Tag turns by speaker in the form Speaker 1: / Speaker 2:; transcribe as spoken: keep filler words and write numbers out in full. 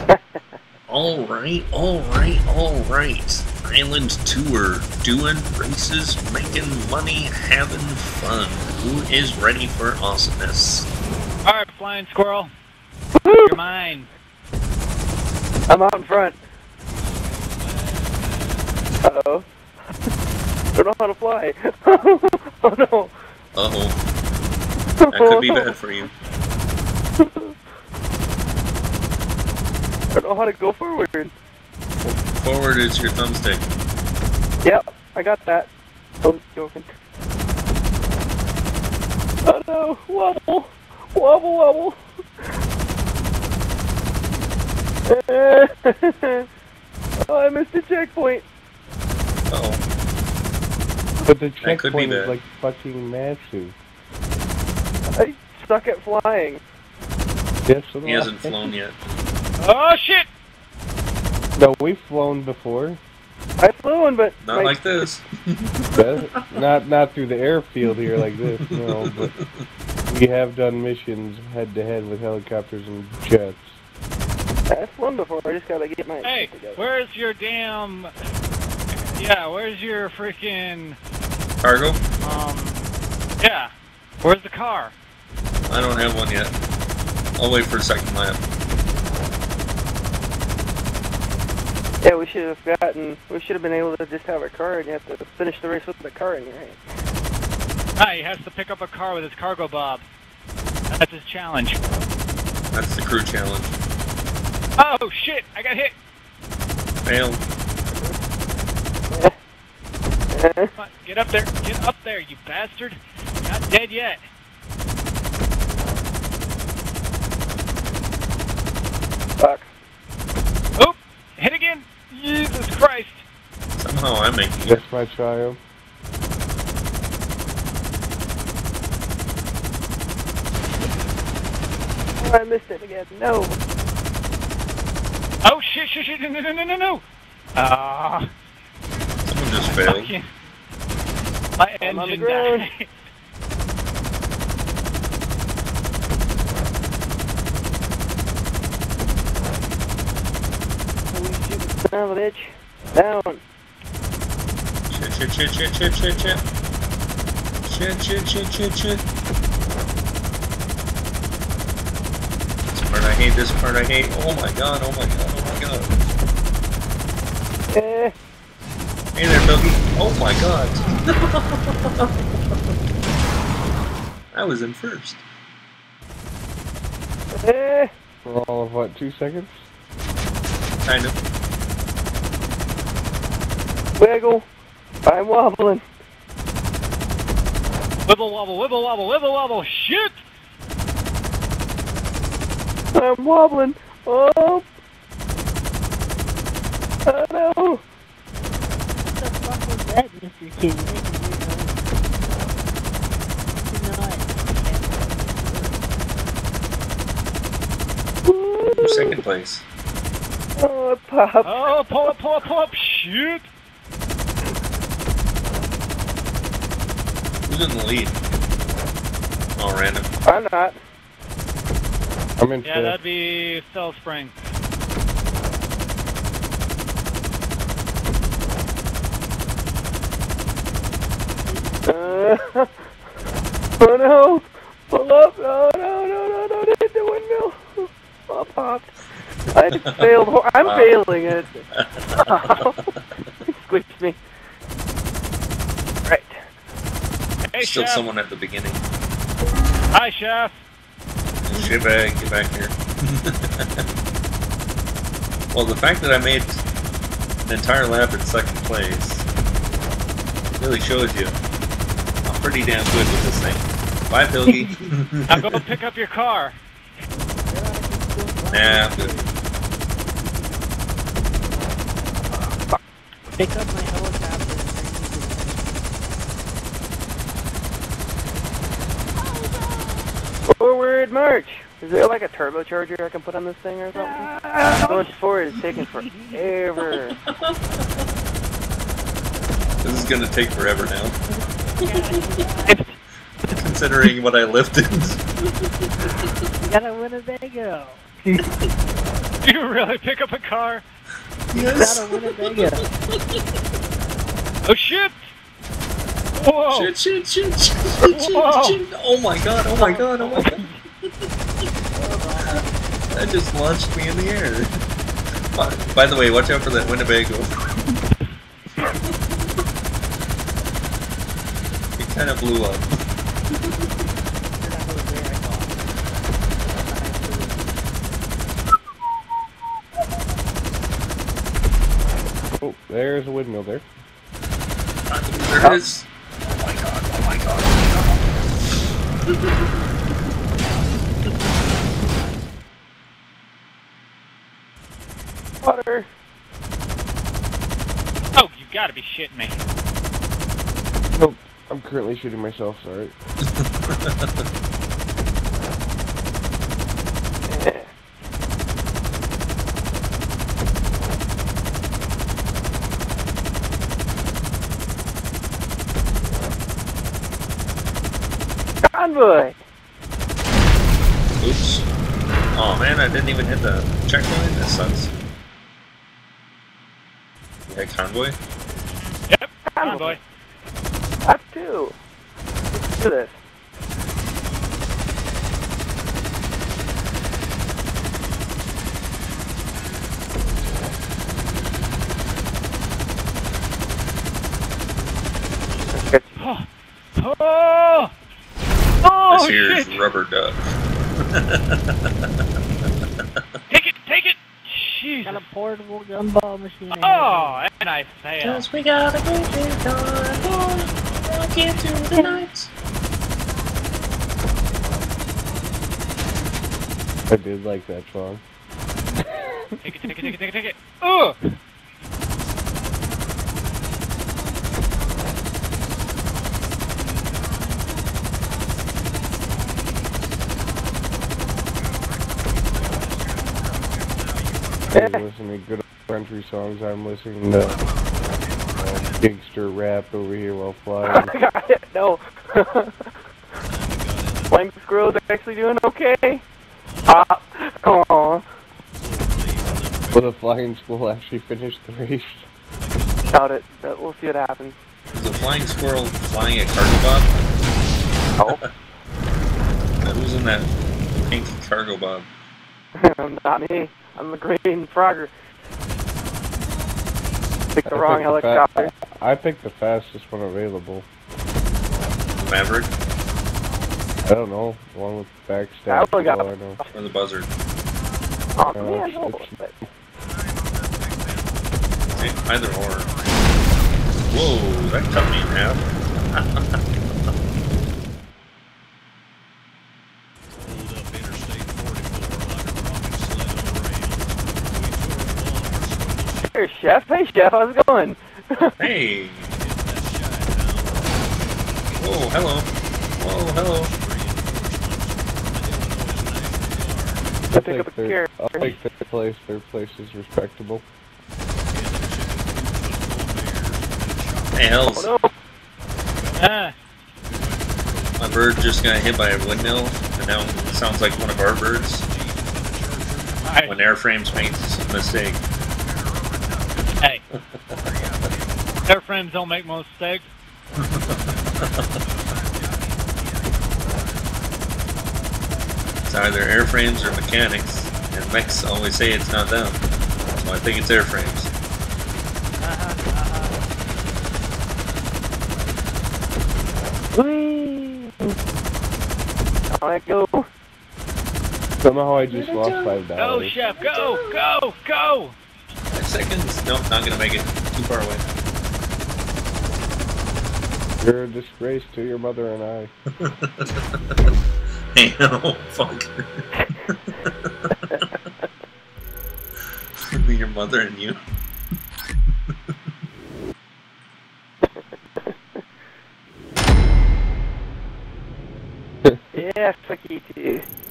Speaker 1: Alright, alright, alright. Island tour. Doing races, making money, having fun. Who is ready for awesomeness?
Speaker 2: Alright, flying squirrel. You're mine.
Speaker 3: I'm out in front. Uh-oh. Don't know how to fly. Oh no.
Speaker 1: Uh-oh. That could be bad for you.
Speaker 3: I don't know how to go forward.
Speaker 1: Forward is your thumbstick.
Speaker 3: Yep, I got that. Oh, joking. Oh no, wobble, wobble, wobble. Oh, I missed the checkpoint.
Speaker 1: Uh-oh.
Speaker 4: But the
Speaker 1: That could be
Speaker 4: checkpoint is
Speaker 1: bad.
Speaker 4: like fucking massive.
Speaker 3: I suck at flying.
Speaker 4: Yes, so do
Speaker 1: He
Speaker 4: I.
Speaker 1: hasn't flown yet.
Speaker 2: Oh shit!
Speaker 4: No, we've flown before.
Speaker 3: I flew one, but
Speaker 1: Not
Speaker 3: my-
Speaker 1: like this.
Speaker 4: But not not through the airfield here like this, no. But we have done missions head to head with helicopters and jets.
Speaker 3: I've flown before. I just gotta get my
Speaker 2: Hey,
Speaker 3: shit together.
Speaker 2: where's your damn... Yeah, where's your freaking...
Speaker 1: Cargo?
Speaker 2: Um... Yeah. Where's the car?
Speaker 1: I don't have one yet. I'll wait for a second lap.
Speaker 3: Yeah, we should have gotten. We should have been able to just have a car, and you have to finish the race with the car in your hand.
Speaker 2: Ah, he has to pick up a car with his cargo bob. That's his challenge.
Speaker 1: That's the crew challenge.
Speaker 2: Oh shit! I got hit!
Speaker 1: Failed.
Speaker 2: Come on, get up there! Get up there, you bastard! You're not dead yet.
Speaker 3: Fuck.
Speaker 2: Oop! Hit again! Jesus Christ!
Speaker 1: Somehow I'm making it.
Speaker 4: That's my child.
Speaker 3: Oh, I missed it again. No.
Speaker 2: Oh shit! Shit! Shit! No! No! No! No! No! Ah!
Speaker 1: Someone just failed.
Speaker 2: Fucking- My
Speaker 3: I'm on the
Speaker 2: engine
Speaker 3: ground.
Speaker 2: died.
Speaker 3: Holy shit! Son of a bitch. Down.
Speaker 1: Shit, shit, shit, shit, shit, shit, shit. Shit, shit, shit, shit, shit. This part I hate, this part I hate. Oh my god, oh my god, oh my god.
Speaker 3: Eh.
Speaker 1: Hey there, doggy. Oh my god. I was in first.
Speaker 3: Eh.
Speaker 4: For all of what, two seconds?
Speaker 1: Kind of.
Speaker 3: Wiggle. I'm wobbling.
Speaker 2: Wibble wobble! Wibble wobble! Wibble wobble! Shit!
Speaker 3: I'm wobbling. Oh. Oh no.
Speaker 5: What the fuck was that, Mister Kid?
Speaker 1: Ooh, second place.
Speaker 3: Oh, it popped.
Speaker 2: Oh, pull up, pull up, pull up! Shoot!
Speaker 1: Who's in the lead? Oh, random.
Speaker 3: I'm not.
Speaker 4: I'm in
Speaker 2: Yeah,
Speaker 4: fifth.
Speaker 2: that'd be Cell Spring.
Speaker 3: Uh, oh no! Pull up! Oh no, no, no, no, no, hit the windmill! Oh, popped. I just failed. ho- I'm
Speaker 1: Wow.
Speaker 3: failing it. Squished me. Right.
Speaker 2: Hey,
Speaker 1: Still
Speaker 2: chef!
Speaker 1: someone at the beginning.
Speaker 2: Hi, chef!
Speaker 1: Shitbag, get back here. Well, the fact that I made an entire lap in second place really shows you I'm pretty damn good with this thing. Bye, Pilgy.
Speaker 2: Now go pick up your car.
Speaker 1: Nah, I'm good.
Speaker 5: Pick up my helicopter and bring me
Speaker 3: Forward march! Is there like a turbocharger I can put on this thing or something? Going forward is taking forever.
Speaker 1: This is gonna take forever now. Considering what I lifted.
Speaker 5: to Got a Winnebago.
Speaker 2: You really pick up a car?
Speaker 1: Yes.
Speaker 5: Out of Winnebago.
Speaker 2: Oh shit! Whoa!
Speaker 1: Shit, shit, shit, shit, shit, shit,
Speaker 2: Whoa.
Speaker 1: shit. Oh my god, oh my god, oh my god. That just launched me in the air. By, by the way, watch out for that Winnebago. It kind of blew up.
Speaker 4: Oh, there's a windmill there.
Speaker 1: There it is. Oh my god, oh my god, oh
Speaker 3: Water.
Speaker 2: Oh, you gotta be shitting me.
Speaker 4: Nope, I'm currently shooting myself, sorry.
Speaker 3: Yeah. Convoy.
Speaker 1: Oops. Oh man, I didn't even hit the checkpoint. That sucks. Yeah, convoy?
Speaker 2: Yep. Convoy.
Speaker 3: Us too. Let's do this.
Speaker 2: Oh! Oh! Oh,
Speaker 1: This here's
Speaker 2: shit!
Speaker 1: rubber duck.
Speaker 2: Take it! Take it! Jeez.
Speaker 5: Got a portable gumball machine. in
Speaker 2: Oh, and I failed.
Speaker 1: Cause we gotta get it done, boy. Rock into the night.
Speaker 4: I did like that song.
Speaker 2: Take it, take it, take it, take it, take it. Ugh!
Speaker 4: You're listening to good country songs. I'm listening to uh, gangster rap over here while flying.
Speaker 3: I got it. No. Flying Squirrel's actually doing okay. Ah. Aww.
Speaker 4: Will the flying squirrel actually finish the race?
Speaker 3: Doubt it. But we'll see what happens.
Speaker 1: Is a flying squirrel flying a cargo bob?
Speaker 3: Oh.
Speaker 1: Now, who's in that pink cargo bob?
Speaker 3: Not me. I'm the green frogger. Picked the
Speaker 4: I
Speaker 3: wrong
Speaker 4: picked the fa-
Speaker 3: helicopter.
Speaker 4: I picked the fastest one available.
Speaker 1: The Maverick
Speaker 4: I don't know. The one with backstab.
Speaker 3: I only got
Speaker 4: all I know.
Speaker 1: or the Buzzard?
Speaker 3: Oh
Speaker 4: Uh,
Speaker 3: man, no.
Speaker 4: it's-
Speaker 3: But
Speaker 1: Eh, Either or. Whoa, that cut me in half.
Speaker 3: Here, Chef. Hey, Chef. How's it going?
Speaker 1: Hey! Whoa, hello. Whoa, hello.
Speaker 3: I'll pick up a
Speaker 4: third,
Speaker 3: carrot.
Speaker 4: I'll take third place. Third place is respectable.
Speaker 1: Hey, hells.
Speaker 3: Oh no.
Speaker 2: Ah.
Speaker 1: My bird just got hit by a windmill, and now it sounds like one of our birds
Speaker 2: Alright.
Speaker 1: when airframes makes a mistake.
Speaker 2: Hey. Airframes don't make most mistakes.
Speaker 1: It's either airframes or mechanics, and mechs always say it's not them. So I think it's airframes.
Speaker 3: Whee! I go.
Speaker 4: Somehow I just lost five
Speaker 2: Go,
Speaker 4: dollars.
Speaker 2: Chef, go, go, go!
Speaker 1: Five seconds? Nope, not gonna make it. Too far away.
Speaker 4: You're a disgrace to your mother and I.
Speaker 1: Hey, no, fucker. Your mother and you.
Speaker 3: Yeah, fuck you too.